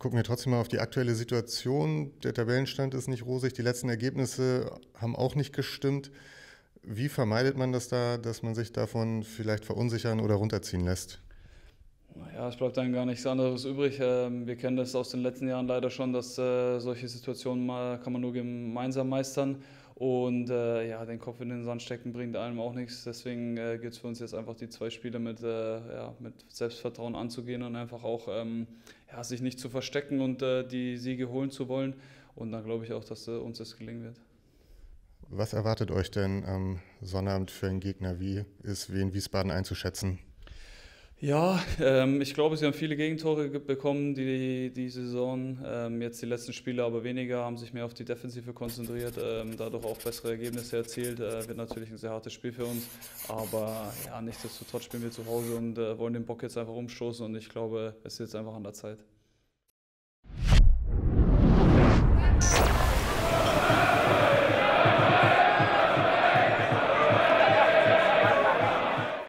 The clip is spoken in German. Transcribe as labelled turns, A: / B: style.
A: Gucken wir trotzdem mal auf die aktuelle Situation. Der Tabellenstand ist nicht rosig, die letzten Ergebnisse haben auch nicht gestimmt. Wie vermeidet man das da, dass man sich davon vielleicht verunsichern oder runterziehen lässt?
B: Ja, es bleibt dann gar nichts anderes übrig. Wir kennen das aus den letzten Jahren leider schon, dass solche Situationen mal kann man nur gemeinsam meistern. Und ja, den Kopf in den Sand stecken bringt einem auch nichts. Deswegen gilt es für uns jetzt einfach, die 2 Spiele mit Selbstvertrauen anzugehen und einfach auch ja, sich nicht zu verstecken und die Siege holen zu wollen. Und dann glaube ich auch, dass uns das gelingen wird.
A: Was erwartet euch denn am Sonnabend für einen Gegner? Wie ist Wien Wiesbaden einzuschätzen?
B: Ja, ich glaube, sie haben viele Gegentore bekommen die Saison. Jetzt die letzten Spiele aber weniger, haben sich mehr auf die Defensive konzentriert, dadurch auch bessere Ergebnisse erzielt. Wird natürlich ein sehr hartes Spiel für uns, aber ja, nichtsdestotrotz spielen wir zu Hause und wollen den Bock jetzt einfach umstoßen und ich glaube, es ist jetzt einfach an der Zeit.